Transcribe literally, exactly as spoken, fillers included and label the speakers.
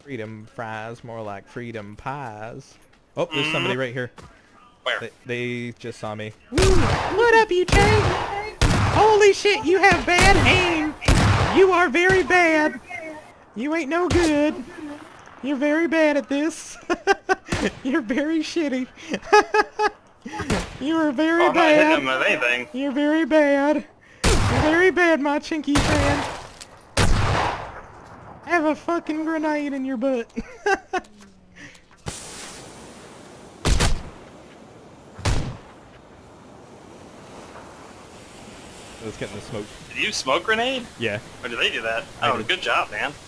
Speaker 1: Freedom fries, more like freedom pies. Oh, there's somebody right here.
Speaker 2: Where?
Speaker 1: They, they just saw me. What up, you Jay? Holy shit, you have bad aim. You are very bad. You ain't no good. You're very bad at this. You're very shitty. You are very
Speaker 2: oh, I'm
Speaker 1: bad.
Speaker 2: not hitting him with anything.
Speaker 1: You're very bad. You're very bad, my chinky friend. Have a fucking grenade in your butt. Let's get in the smoke.
Speaker 2: Did you smoke grenade?
Speaker 1: Yeah.
Speaker 2: Or did they do that?
Speaker 1: I
Speaker 2: Oh,
Speaker 1: did.
Speaker 2: good job, man.